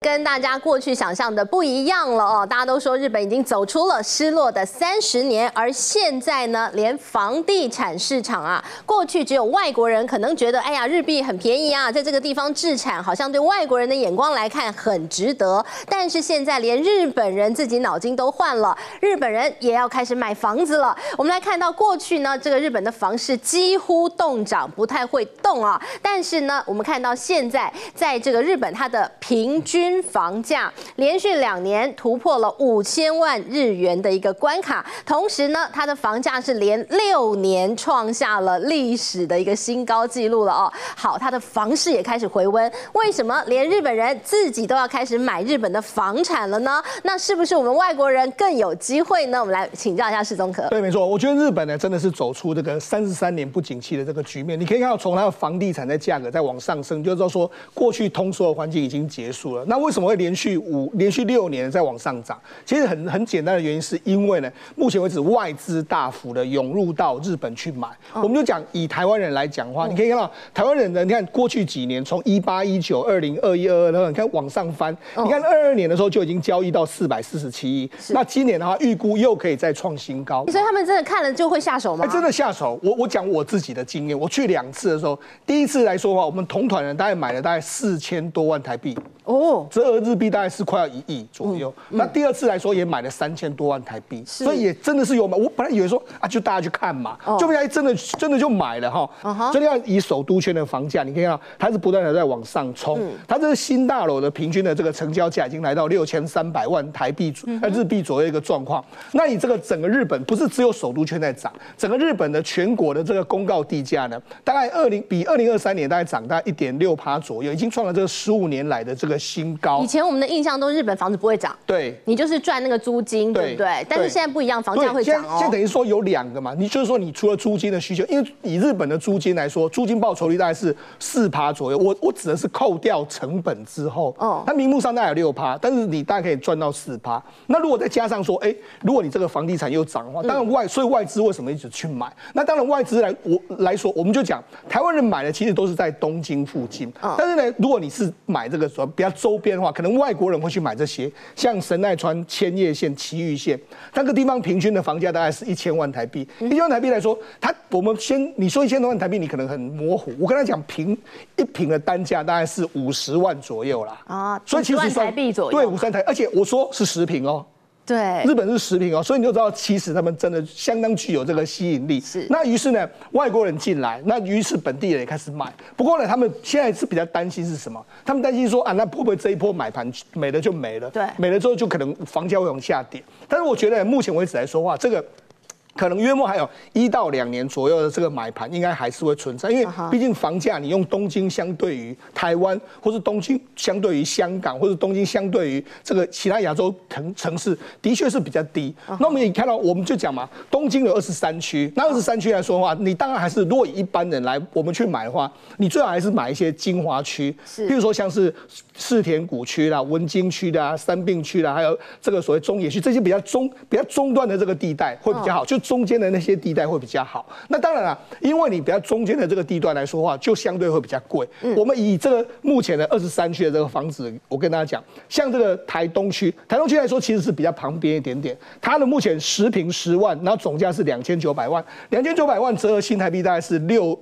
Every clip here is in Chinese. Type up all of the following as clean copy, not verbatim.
跟大家过去想象的不一样了哦。大家都说日本已经走出了失落的30年，而现在呢，连房地产市场啊，过去只有外国人可能觉得，哎呀，日币很便宜啊，在这个地方置产，好像对外国人的眼光来看很值得。但是现在连日本人自己脑筋都换了，日本人也要开始买房子了。我们来看到过去呢，这个日本的房市几乎冻涨，不太会动啊。但是呢，我们看到现在在这个日本，它的平均房价连续2年突破了5000万日元的一个关卡，同时呢，它的房价是连6年创下了历史的一个新高纪录了哦。好，它的房市也开始回温，为什么连日本人自己都要开始买日本的房产了呢？那是不是我们外国人更有机会呢？我们来请教一下世宗哥。 对，没错，我觉得日本呢真的是走出这个33年不景气的这个局面。你可以看到，从它的房地产的价格在往上升，就知道说过去通缩的环境已经结束了。那为什么会连续6年在往上涨？其实很简单的原因，是因为呢，目前为止外资大幅的涌入到日本去买。我们就讲以台湾人来讲的话，你可以看到台湾人呢，你看过去几年，从18、19、20、21、22，然后你看往上翻，你看22年的时候就已经交易到447亿，那今年的话预估又可以再创新高。 所以他们真的看了就会下手吗？ 真的下手。我讲我自己的经验，我去2次的时候，第一次来说的话，我们同团人大概买了大概4000多万台币。哦，折合日币大概是快要1亿左右。那第2次来说也买了3000多万台币，所以也真的是有买。我本来以为说啊，就大家去看嘛，就原来真的就买了哈。所以要以首都圈的房价，你可以看到它是不断的在往上冲。它这个新大楼的平均的这个成交价已经来到6300万台币日币左右一个状况。那你这个整个日本不是只有首都圈在涨，整个日本的全国的这个公告地价呢，大概比2023年大概涨大概1.6%左右，已经创了这个15年来的这个新高。 以前我们的印象都日本房子不会涨， 对， 你就是赚那个租金，对不对？但是现在不一样，房价会涨哦。 现在等于说有2个嘛，你就是说你除了租金的需求，因为以日本的租金来说，租金报酬率大概是4%左右。我指的是扣掉成本之后，它名目上大概有6%，但是你大概可以赚到4%。那如果再加上说，如果你这个房地产又涨的话，当然所以外资为什么一直去买？那当然外资来说，我们就讲台湾人买的其实都是在东京附近，但是呢，如果你是买这个比较周边的话，可能外国人会去买这些，像神奈川、千叶县、埼玉县，那个地方平均的房价大概是1000万台币。1000万台币来说，你说1000多万台币，你可能很模糊。我跟他讲一坪的单价大概是50万左右啦。啊， 所以其实50万台币左右。 对，50万台，而且我说是10坪哦。 对， 日本是10坪哦，所以你就知道，其实他们真的相当具有这个吸引力。是，那于是呢，外国人进来，那于是本地人也开始买。不过呢，他们现在是比较担心是什么？他们担心说啊，那会不会这一波买盘没了就没了？对，没了之后就可能房价会往下跌。但是我觉得目前为止来说话，这个可能约莫还有1到2年左右的这个买盘，应该还是会存在，因为毕竟房价你用东京相对于台湾，或是东京相对于香港，或是东京相对于这个其他亚洲城市，的确是比较低。那我们也看到，我们就讲嘛，东京有23区，那23区来说的话，你当然还是如果以一般人来我们去买的话，你最好还是买一些精华区，譬如说像是世田谷区啦、文京区啦、三并区啦，还有这个所谓中野区，这些比较中段的这个地带会比较好，就中间的那些地带会比较好。那当然了，因为你比较中间的这个地段来说的话，就相对会比较贵。我们以这个目前的23区的这个房子，我跟大家讲，像这个台东区来说，其实是比较旁边一点点。它的目前10坪10万，然后总价是2900万，2900万折合新台币大概是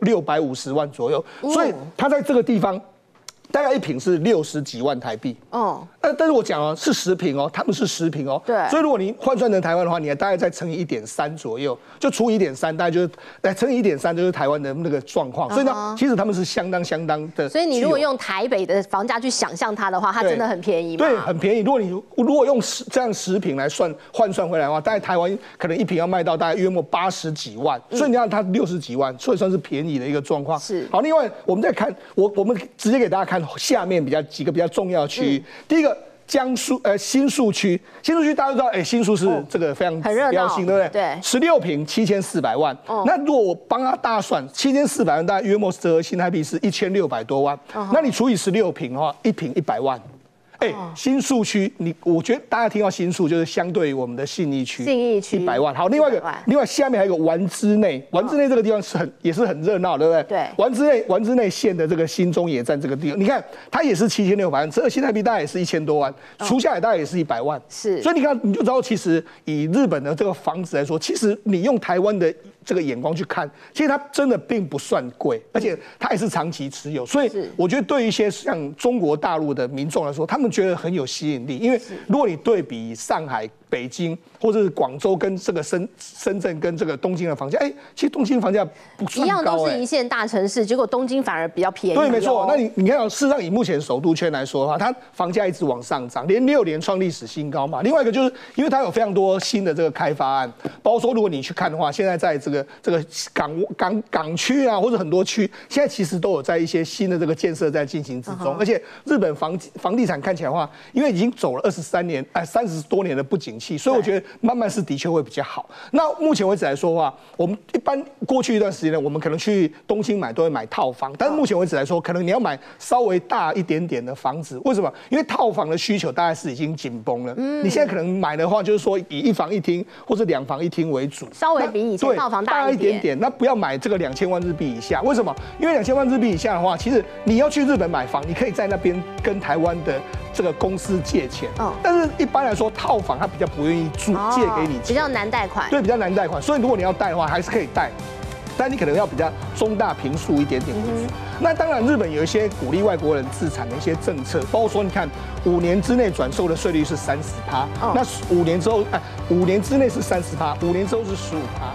650万左右。所以它在这个地方，大概1坪是60几万台币。但是我讲哦，是10坪哦，他们是10坪哦。对。所以如果你换算成台湾的话，你大概再乘以1.3左右，就除以1.3，大概就是乘以1.3就是台湾的那个状况。所以呢，其实他们是相当的。 所以你如果用台北的房价去想象它的话，它真的很便宜吗？ 对，很便宜。如果用这样10坪来换算回来的话，大概台湾可能1坪要卖到大概约莫80几万，所以你看它60几万，所以算是便宜的一个状况。是。好，另外我们再看，我们直接给大家看下面几个比较重要的区域。第一个。新宿区大家都知道，新宿是这个非常标新，对不对？对，16坪7400万。那如果我帮他大算，7400万大概约莫折合新台币是1600多万。那你除以16坪的话，1坪100万。 新宿区，我觉得大家听到新宿就是相对于我们的信义区100万。好，另外下面还有一个丸之内，丸之内这个地方也是很热闹，对不对？ 对。 丸之内县的这个新中野站这个地方，你看它也是7600万，这新台币大概也是1000多万，除下来大概也是100万。 是。 所以你看你就知道，其实以日本的这个房子来说，其实你用台湾的这个眼光去看，其实它真的并不算贵，而且它也是长期持有，所以我觉得对于一些像中国大陆的民众来说，他们觉得很有吸引力，因为如果你对比上海、北京或者是广州跟这个深圳跟这个东京的房价，其实东京房价不算高， 一样都是一线大城市，结果东京反而比较便宜。 对，没错。那你看，事实上以目前首都圈来说的话，它房价一直往上涨，连6年创历史新高嘛。另外一个就是因为它有非常多新的这个开发案，包括说如果你去看的话，现在在这个港区啊，或者很多区，现在其实都有在一些新的这个建设在进行之中。而且日本房地产看起来的话，因为已经走了30多年的不景气，所以我觉得慢慢是的确会比较好。那目前为止来说的话，我们一般过去一段时间呢，我们可能去东京买都会买套房，但是目前为止来说，可能你要买稍微大一点点的房子。为什么？因为套房的需求大概是已经紧绷了。你现在可能买的话，就是说以1房1厅或者2房1厅为主， 稍微比以前套房大一点点。 那不要买这个2000万日币以下。为什么？因为2000万日币以下的话，其实你要去日本买房，你可以在那边跟台湾的这个公司借钱。但是一般来说，套房它比较不愿意借给你钱， 比较难贷款。 对，比较难贷款。所以如果你要贷的话，还是可以贷，但你可能要比较中大坪数一点点为主。那当然，日本有一些鼓励外国人自产的一些政策，包括说，你看5年之内转售的税率是30%，那5年之后，5年之内是30%，5年之后是15%。